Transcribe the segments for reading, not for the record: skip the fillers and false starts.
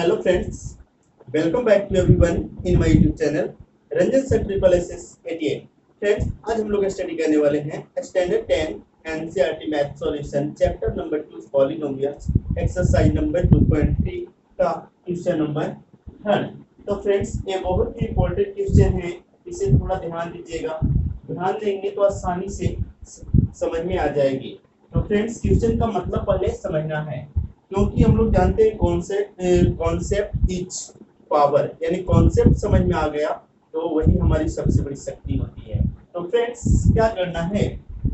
Hello friends, welcome back to everyone in my YouTube channel Ranjan sir triple S S 88। Friends, आज हम लोग study करने वाले हैं standard 10 NCERT math solution chapter number 2 polynomials exercise number 2.3 का question number 3। तो friends, ये बहुत ही इंपॉर्टेंट क्वेश्चन है, इसे थोड़ा ध्यान दीजिएगा। ध्यान देंगे तो आसानी से समझ में आ जाएगी। तो फ्रेंड्स, क्वेश्चन का मतलब पहले समझना है, क्योंकि हम लोग जानते हैं कॉन्सेप्ट इज पावर, यानी कॉन्सेप्ट समझ में आ गया तो वही हमारी सबसे बड़ी शक्ति होती है। तो फ्रेंड्स, क्या करना है,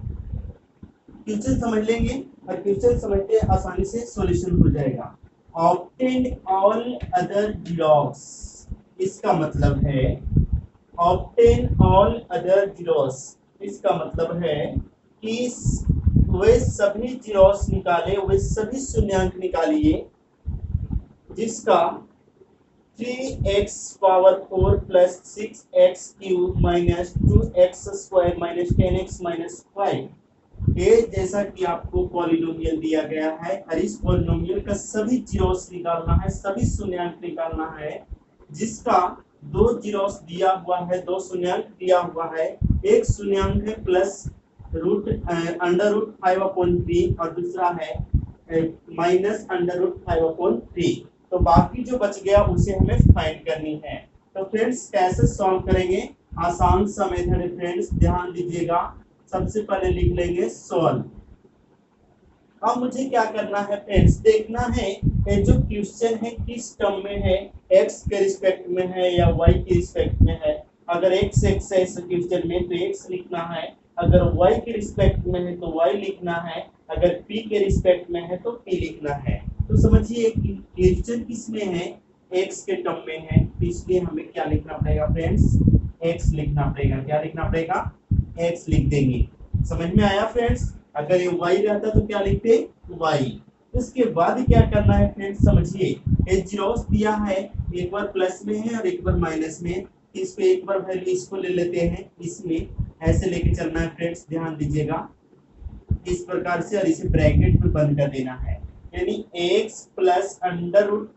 क्वेश्चन समझ लेंगे और क्वेश्चन समझते आसानी से सॉल्यूशन हो जाएगा। ऑब्टेन ऑल अदर जीरोस, इसका मतलब है ऑब्टेन ऑल अदर जीरोस, इसका मतलब है कि वे सभी जीरोस निकाले, वे सभी शून्यांक निकालिए जिसका 3x power 4 plus 6x cube minus 2x square minus 10x minus 5। ये जैसा कि आपको पॉलिनोमियल दिया गया है और इस पॉलिनोमियल का सभी जीरोस निकालना है, सभी शून्यांक निकालना है जिसका दो जीरोस दिया हुआ है, दो शून्यांक दिया हुआ है। एक शून्यांक है प्लस अंडर रूट 5/3 और दूसरा है माइनस अंडर रूट 5/3। तो बाकी जो बच गया उसे हमें फाइंड करनी है। तो फ्रेंड्स, कैसे सॉल्व करेंगे, आसान सा मेथड है फ्रेंड्स, ध्यान दीजिएगा। सबसे पहले लिख लेंगे सॉल्व। अब मुझे क्या करना है फ्रेंड्स, देखना है ये जो क्वेश्चन है किस टर्म में है, x के रिस्पेक्ट में है या y के रिस्पेक्ट में है। अगर x है इस क्वेश्चन में तो x लिखना है, अगर y के रिस्पेक्ट में है तो y लिखना है, अगर p के रिस्पेक्ट में है तो p लिखना है। तो समझिए क्वेश्चन किस में है, x के टर्म में है, तो इसलिए हमें क्या लिखना पड़ेगा फ्रेंड्स, x लिखना पड़ेगा। क्या लिखना पड़ेगा, x लिख देंगे। समझ में आया फ्रेंड्स। अगर ये y रहता तो क्या लिखते, y। उसके बाद क्या करना है फ्रेंड्स, समझिए ये जीरोस दिया है, एक बार प्लस में है और एक बार माइनस में। इस पे एक बार वैल्यू इसको ले लेते हैं, इसमें ऐसे लेके चलना है फ्रेंड्स, ध्यान दीजिएगा इस प्रकार से, और इसे ब्रैकेट में बंद कर देना है, यानी x प्लस अंडर रूट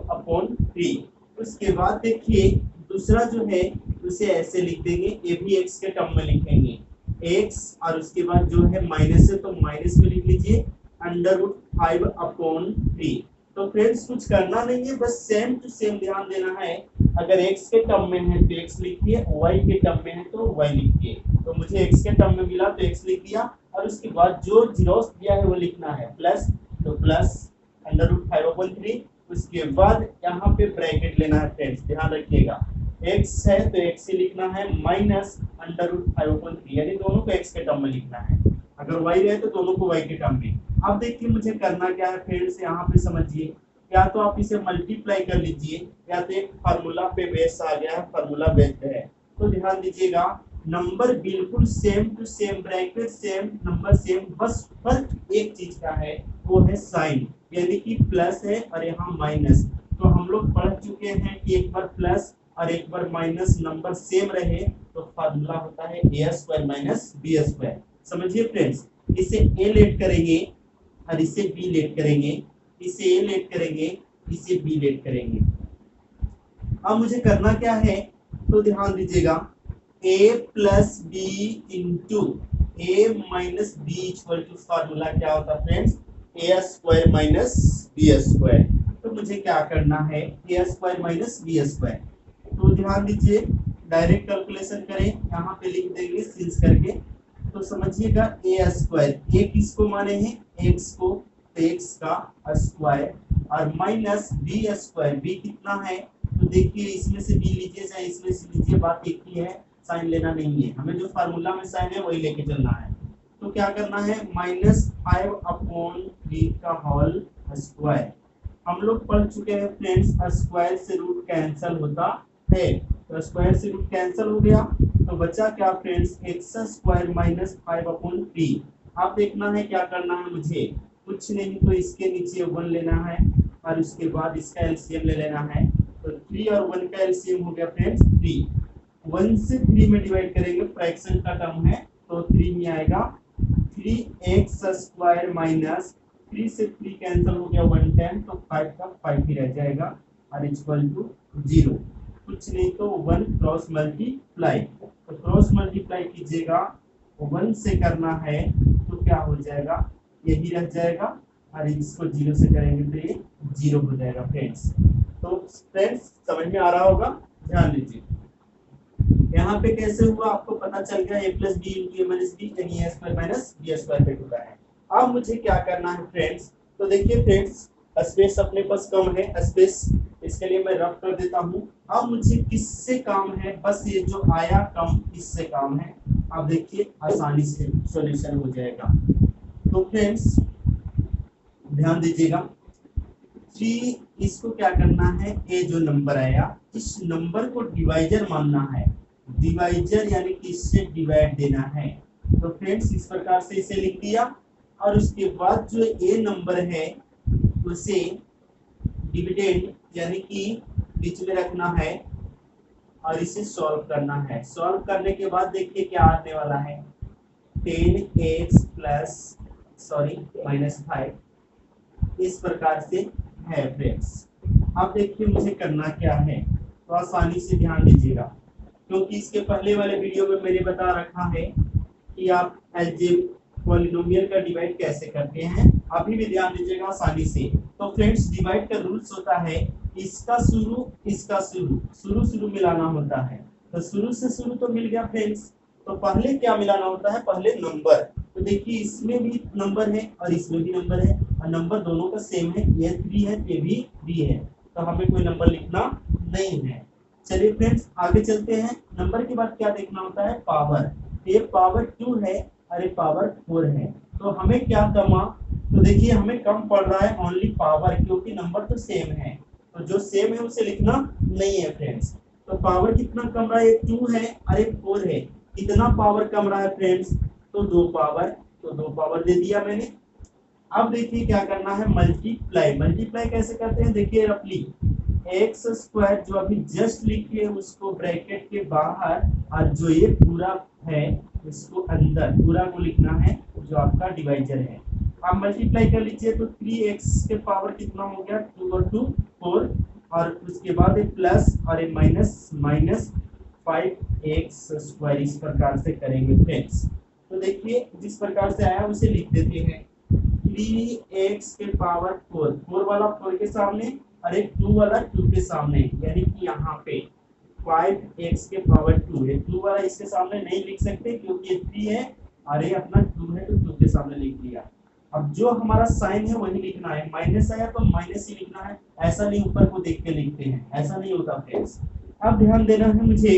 5/3। उसके बाद देखिए दूसरा जो है उसे ऐसे लिख देंगे, ये भी x के टर्म में लिखेंगे x, और उसके बाद जो है माइनस है तो माइनस में लिख लीजिए अंडर रूट 5/3। तो फ्रेंड्स, कुछ करना नहीं है, बस सेम टू सेम ध्यान देना है। अगर x के टर्म में है तो x लिखिए, y के टर्म में है तो y लिखिए। तो मुझे x के टर्म में मिला तो x लिख दिया, और उसके बाद जो जीरोस दिया है वो लिखना है, प्लस तो प्लस अंडर रूट 5/3। उसके बाद यहाँ पे ब्रैकेट लेना है फ्रेंड्स, ध्यान रखिएगा x है तो x ही लिखना है, माइनस अंडर रूट 5/3, यानी दोनों को x के टर्म में लिखना है। अगर y रहे तो दोनों को y के टर्म में। अब देखिए मुझे करना क्या है फ्रेंड्स, यहाँ पे समझिए, या तो आप इसे मल्टीप्लाई कर लीजिए या तो एक फार्मूला पे बेस आ गया है, फार्मूला बेस्ड है। तो ध्यान दीजिएगा, नंबर बिल्कुल same to same, bracket same, number same, बस फर्क एक चीज का है, वो है साइन, यानी कि प्लस है और यहाँ माइनस। तो हम लोग पढ़ चुके हैं कि एक बार प्लस और एक बार माइनस नंबर सेम रहे तो फार्मूला होता है a² माइनस b²। समझिए फ्रेंड्स, इसे a लेट करेंगे और इसे b लेट करेंगे, इसे a लेट करेंगे, इसे b लेट करेंगे। अब मुझे करना क्या है, तो ध्यान दीजिएगा, a plus b into a minus b equal to formula क्या होता है फ्रेंड्स, a² माइनस b²। तो मुझे क्या करना है, a² माइनस b²। तो ध्यान दीजिए, डायरेक्ट कैलकुलेशन करें, यहाँ पे लिख देंगे सिंस करके। तो समझिएगा a², a किसको माने हैं, x को, तो x का स्क्वायर, और माइनस b², b कितना है, तो देखिए इसमें से b लीजिए चाहे इसमें से लीजिए, बात एक ही है, साइन लेना नहीं है, हमें जो फार्मूला में साइन है वही लेके चलना है। तो क्या करना है, -5/3 का होल स्क्वायर। हम लोग पढ़ चुके हैं फ्रेंड्स, स्क्वायर से रूट कैंसिल होता है, तो स्क्वायर से रूट कैंसिल हो गया, तो बचा क्या फ्रेंड्स, x² माइनस 5/3। आप देखना है क्या करना है, मुझे कुछ नहीं, तो इसके नीचे 1 लेना है और उसके बाद इसका एलसीएम ले लेना है। तो 3 और 1 का एलसीएम हो गया फ्रेंड्स 3। 1 से 3 में डिवाइड करेंगे, फ्रैक्शन का टर्म है तो 3 में आएगा 3x² माइनस 3 से 3 कैंसिल हो गया 110, तो 5 का 5 ही रह जाएगा। और इक्वल टू 0, कुछ नहीं तो 1 क्रॉस मल्टीप्लाई, तो क्रॉस मल्टीप्लाई कीजिएगा, 1 से करना है तो क्या हो जाएगा, यही रह जाएगा, और इसको 0 से करेंगे तो ये 0 हो जाएगा फ्रेंड्स। तो फ्रेंड्स समझ में आ रहा होगा, ध्यान दीजिए। यहाँ पे कैसे हुआ आपको पता चल गया, a plus B into A minus B यानी A square minus B square पे होता है। अब मुझे क्या करना है फ्रेंड्स, तो देखिए फ्रेंड्स स्पेस अपने पास कम है, स्पेस इसके लिए मैं रफ कर देता हूँ। अब मुझे किससे काम है, बस ये जो आया कम इससे काम है। अब देखिए आसानी से सॉल्यूशन हो जाएगा। तो फ्रेंड्स ध्यान दीजिएगा, 3 इसको क्या करना है, ए जो नंबर आया इस नंबर को डिवाइजर मानना है, डिवाइजर यानी कि इससे डिवाइड देना है। तो फ्रेंड्स इस प्रकार से इसे लिख दिया, और उसके बाद जो ए नंबर है उसे डिविडेंड यानी कि बीच में रखना है और इसे सॉल्व करना है। सॉल्व करने के बाद देखिए क्या आने वाला है, 10x प्लस -5 इस प्रकार से है फ्रेंड्स। अब देखिए मुझे करना क्या है, तो आसानी से ध्यान दीजिएगा, क्योंकि इसके पहले वाले वीडियो में मैंने बता रखा है कि आप अलजेब्रा पॉलिनोमियल का डिवाइड कैसे करते हैं, अभी भी ध्यान दीजिएगा आसानी से। तो फ्रेंड्स डिवाइड का रूल्स होता है इसका शुरू इसका शुरू मिलाना होता है। तो शुरू से शुरू तो मिल गया फ्रेंड्स, तो पहले क्या मिलाना होता है, पहले नंबर। तो देखिए इसमें भी नंबर है और इसमें भी नंबर है, और नंबर दोनों का सेम है, ये 3 है ये भी 3 है, तो हमें कोई नंबर लिखना नहीं है। चलिए फ्रेंड्स आगे चलते हैं। नंबर के बाद क्या देखना होता है, पावर। ये पावर 2 है और ये पावर 4 है, तो हमें क्या कमा, तो देखिए हमें कम पड़ रहा है ओनली पावर, क्योंकि नंबर तो सेम है, तो जो सेम है उसे लिखना नहीं है फ्रेंड्स। तो पावर कितना कम रहा है, 2 है और 4 है, कितना पावर कम रहा है फ्रेंड्स, तो 2 पावर, तो 2 पावर दे दिया मैंने। अब देखिए क्या करना है, मल्टीप्लाई। मल्टीप्लाई कैसे करते हैं, देखिए रफली एक्स स्क्वायर जो अभी जस्ट लिखे उसको ब्रैकेट के बाहर, और जो ये पूरा है इसको अंदर, पूरा को लिखना है जो आपका डिवाइजर है। आप मल्टीप्लाई कर लीजिए, तो 3x के पावर कितना हो गया, 2 और 2 4, और उसके बाद एक प्लस और एक माइनस 5x स्क्वायर, इस प्रकार से करेंगे फ्रेंड्स। तो देखिए जिस प्रकार से आया उसे लिख देते हैं, 3x के पावर 4 वाला 4 के सामने और एक 2 वाला 2 के सामने, यानी कि यहाँ पे 5x के पावर 2 है, 2 वाला इसके सामने नहीं लिख सकते क्योंकि ये 3 है और ये अपना 2 है, तो 2 के सामने लिख दिया। अब जो हमारा साइन है वही लिखना है, माइनस आया तो माइनस ही लिखना है, ऐसा नहीं ऊपर को देख के लिखते हैं, ऐसा नहीं होता फ्रेंड्स। अब ध्यान देना है मुझे,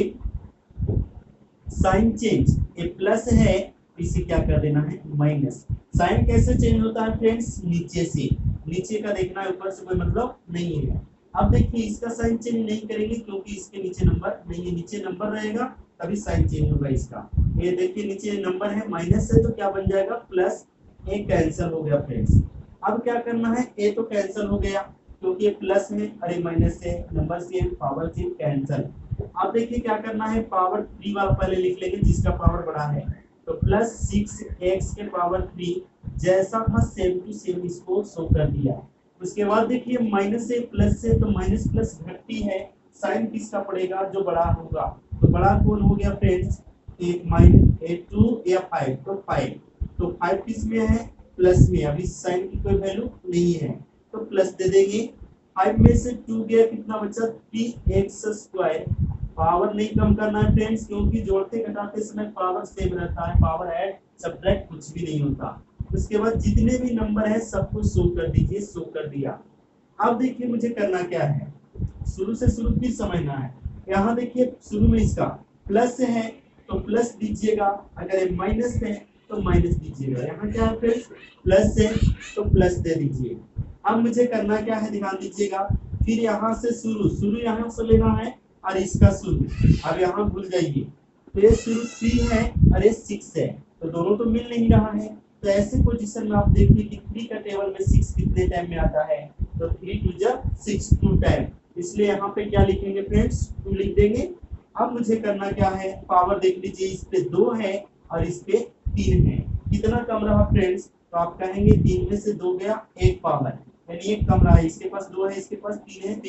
साइन चेंज, ये प्लस है इसे क्या कर देना है माइनस। साइन कैसे चेंज होता है फ्रेंड्स, नीचे से, नीचे का देखना है, ऊपर से कोई मतलब नहीं है। अब देखिए इसका साइन चेंज नहीं करेंगे क्योंकि इसके नीचे नंबर नहीं है, नीचे नंबर रहेगा तभी साइन चेंज होगा इसका। ये देखिए नीचे नंबर है, माइनस है तो क्या बन जाएगा प्लस, ए कैंसिल हो गया फ्रेंड्स। अब क्या करना है, ए तो कैंसिल हो गया क्योंकि ये प्लस में अरे माइनस से, number same power same, cancel. अब देखिए क्या करना है, पावर 3 वाला पहले लिख लेंगे जिसका पावर बड़ा है, तो प्लस 6x के पावर 3 जैसा था सेम टू सेम इसको शो कर दिया। उसके बाद देखिए माइनस से प्लस से, तो माइनस प्लस घटती है, साइन किसका पड़ेगा जो बड़ा होगा, तो बड़ा कौन हो गया फ्रेंड्स, 2 या 5, तो 5, तो 5 किस में है, प्लस में, अभी साइन की कोई वैल्यू नहीं है तो प्लस दे देंगे। 5 में से 2 गया, कितना बचा 3x स्क्वायर। पावर नहीं कम करना है फ्रेंड्स क्योंकि जोड़ते घटाते समय पावर सेम रहता है, पावर ऐड सब्ट्रैक्ट कुछ भी नहीं होता। उसके बाद जितने भी नंबर है सबको शो कर दीजिए, शो कर दिया। अब देखिए मुझे करना क्या है, शुरू से शुरू फिर समझना है। यहाँ देखिए शुरू में इसका प्लस है तो प्लस दीजिएगा, अगर ये माइनस है तो माइनस दीजिएगा। यहाँ क्या है फ्रेंड्स, प्लस है तो प्लस दे दीजिए। अब मुझे करना क्या है ध्यान दीजिएगा, फिर यहाँ से शुरू यहाँ से लेना है और इसका शुरू, अब यहाँ भूल जाइए, तो ये शुरू 3 है और ये 6 है, तो दोनों तो मिल नहीं रहा है। तो ऐसे पोजीशन में आप देखिए कि 3 का टेबल में 6 कितने टाइम में आता है, तो 3 2 जा 6 2 टाइम, इसलिए यहाँ पे क्या लिखेंगे फ्रेंड्स, 2 लिख देंगे। अब मुझे करना क्या है, पावर देख लीजिए, इस पे 2 है और इस पे 3 है, कितना कम रहा फ्रेंड्स, तो आप कहेंगे 3 में से 2 गया 1 पावर, यानी 1 कम रहा है, इसके पास 2 है इसके पास 3 है तो 1,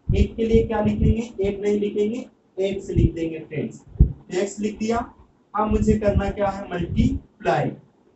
एक के लिए क्या लिखेंगे, एक नहीं लिखेंगे, एक्स लिख देंगे फ्रेंड्स। एक्स लिख दिया। अब मुझे करना क्या है, मल्टीप्लाई।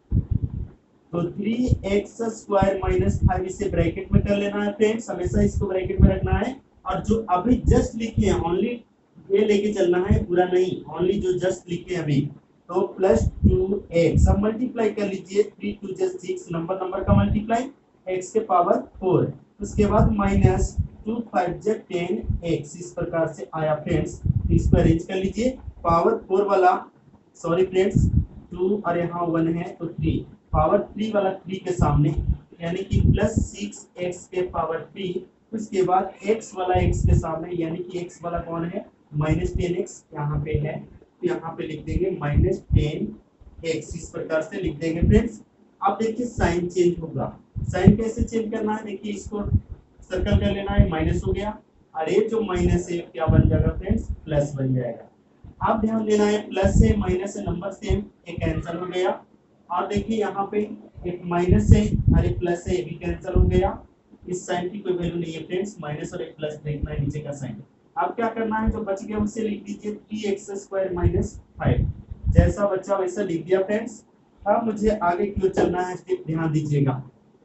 तो 3x² माइनस 5 इसे ब्रैकेट में कर लेना है फ्रेंड्स, हमेशा इसको ब्रैकेट में रखना है। और जो अभी जस्ट लिखे हैं ओनली ये लेके चलना है, पूरा नहीं, ओनली जो जस्ट लिखे हैं अभी। तो प्लस 2x, अब मल्टीप्लाई कर लीजिए, 3 2 6, नंबर का मल्टीप्लाई, x के पावर 4, उसके बाद माइनस 2 5 10x, इस प्रकार से आया फ्रेंड्स। इसको अरेंज कर लीजिए, पावर 4 वाला, सॉरी फ्रेंड्स 2 और यहाँ 1 है तो 3, पावर 3 वाला 3 के सामने, यानी कि प्लस 6x के पावर 3, उसके बाद x वाला x के सामने, यानी कि x वाला कौन है, माइनस 10x यहाँ पे है, तो यहाँ पे लिख देंगे माइनस 10x, इस प्रकार से लिख देंगे फ्रेंड्स। अब देखिए साइन चेंज होगा, साइन कैसे चेंज करना है, देखिए इसको सर्कल कर लेना है, माइनस हो गया, और ये जो माइनस है क्या बन जाएगा फ्रेंड्स, प्लस बन जाएगा। आप ध्यान देना है, प्लस से माइनस से नंबर सेम, एक कैंसिल हो गया। और देखिए यहाँ पे एक माइनस है और एक प्लस है, ये भी कैंसिल हो गया। इस साइन की कोई वैल्यू नहीं है फ्रेंड्स, माइनस और एक प्लस देखना है नीचे का साइन। अब क्या करना है, जो बच गया उसे लिख दीजिए 3x² माइनस 5, जैसा बचा वैसा लिख दिया फ्रेंड्स। अब मुझे आगे क्यों चलना है, स्टेप ध्यान दीजिएगा।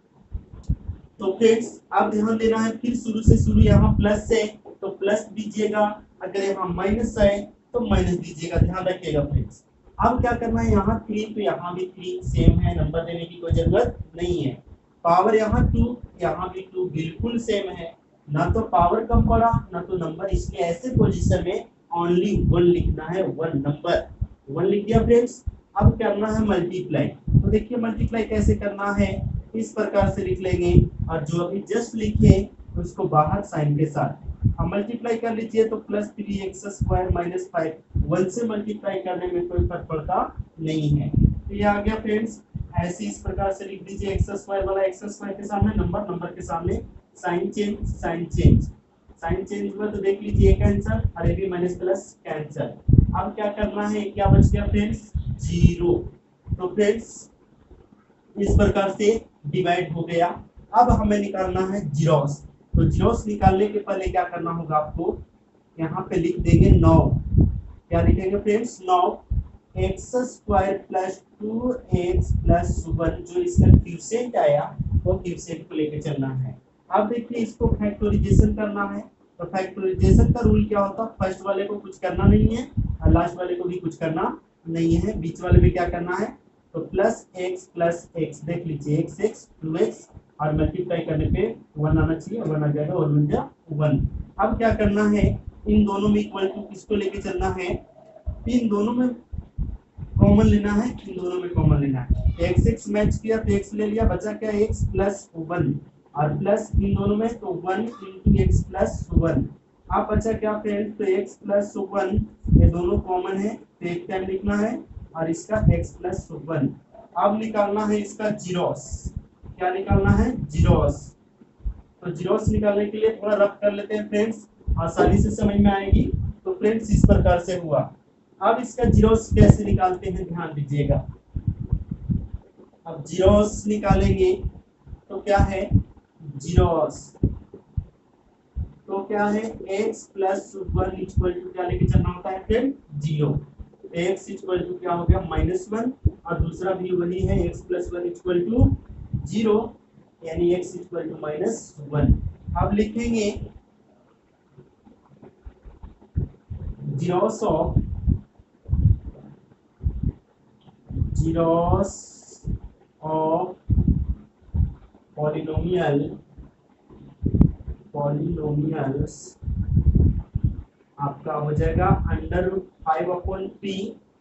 तो फ्रेंड्स आप ध्यान देना है, फिर शुरू से शुरू, यहाँ प्लस है तो प्लस दीजिएगा, अगर यहाँ माइनस है तो माइनस दीजिएगा, ध्यान रखिएगा फ्रेंड्स। अब क्या करना है, यहाँ 3 तो यहाँ भी 3 सेम है, नंबर देने की कोई जरूरत नहीं है। पावर यहाँ 2, यहाँ भी 2 बिल्कुल सेम है, ना तो पावर कम पड़ा ना तो नंबर, इसलिए ऐसे पोजीशन में ओनली 1 लिखना है, 1 नंबर, 1 लिख दिया फ्रेंड्स। अब करना है मल्टीप्लाई, तो देखिए मल्टीप्लाई कैसे करना है, इस प्रकार से लिख लेंगे, और जो अभी जस्ट लिखे उसको बाहर साइन के साथ हम मल्टीप्लाई कर लीजिए, तो प्लस 3x² माइनस 5, 1 से मल्टीप्लाई करने में कोई फर्क पड़ता नहीं है, तो ये आ गया फ्रेंड्स। ऐसे इस प्रकार से लिख दीजिए, x² वाला x² के सामने नंबर के सामने sign change, sign change, sign change हुआ तो देख लीजिए कैंसर, और ये भी माइनस प्लस कैंसर। अब क्या करना है, क्या बच गया फ्रेंड्स, 0। तो फ्रेंड्स इस प्रकार से डिवाइड हो गया। अब हमें निकालना है जीरोस, तो जीरोस निकालने के पहले क्या करना होगा आपको, यहाँ पे लिख देंगे 9, क्या लिखेंगे friends, 9 x² plus 2x plus 1, जो इसका क्यूसेंट आया वो क्यूसेंट को लेके चलना है। अब देखिए इसको फैक्टोराइजेशन करना है, तो फैक्टोराइजेशन का रूल क्या होता है, फर्स्ट वाले को कुछ करना नहीं है और लास्ट वाले को भी कुछ करना नहीं है, बीच वाले में क्या करना है, तो प्लस x, देख लीजिए x 2x, और मल्टीप्लाई करने पे 1 आना चाहिए, 1 आ जाएगा, और बन जाए 1। अब क्या करना है, इन दोनों में इक्वल टू किसको लेके चलना है, इन दोनों में कॉमन लेना है, इन दोनों में कॉमन लेना है। x मैच किया तो x ले लिया, बचा क्या x प्लस 1, और प्लस इन दोनों में तो 1 इंटू x प्लस 1। अब बचा क्या फ्रेंड्स, तो x प्लस 1, ये दोनों कॉमन है तो एक टाइम लिखना है, और इसका x प्लस 1। अब निकालना है इसका जीरोस, क्या निकालना है, जीरोस। तो जीरोस निकालने के लिए थोड़ा रफ कर लेते हैं फ्रेंड्स, आसानी से समझ में आएगी। तो फ्रेंड्स इस प्रकार से हुआ। अब इसका जीरोस कैसे निकालते हैं, ध्यान दीजिएगा। अब जीरोस निकालेंगे तो क्या है, जीरोस तो क्या है, x प्लस 1 इक्वल टू क्या लेके चलना होता है फ्रेंड, 0। x इक्वल टू क्या हो गया, -1, और दूसरा भी वही है, x प्लस 1 इक्वल टू 0, यानी x इक्वल टू -1। अब लिखेंगे जीरोस ऑफ पॉलिनोमियल्स आपका हो जाएगा √5/p,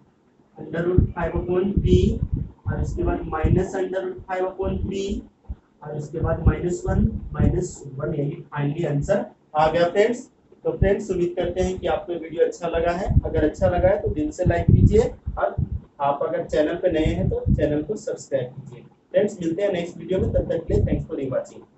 और इसके बाद -√5/p, और इसके बाद -1, यही फाइनली आंसर आ गया फ्रेंड्स। तो फ्रेंड्स उम्मीद करते हैं कि आपको वीडियो अच्छा लगा है, अगर अच्छा लगा है तो दिल से लाइक कीजिए, और आप अगर चैनल पे नए हैं तो चैनल को सब्सक्राइब कीजिए। फ्रेंड्स मिलते हैं नेक्स्ट वीडियो में, तब तक के लिए थैंक्स फॉर वॉचिंग।